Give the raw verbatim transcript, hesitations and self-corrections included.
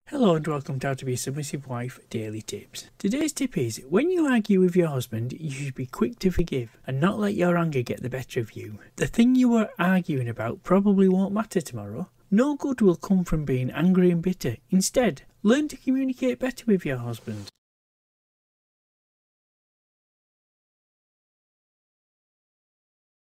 Hello and welcome to How to Be a Submissive Wife Daily Tips. Today's tip is, when you argue with your husband, you should be quick to forgive and not let your anger get the better of you. The thing you were arguing about probably won't matter tomorrow. No good will come from being angry and bitter. Instead, learn to communicate better with your husband.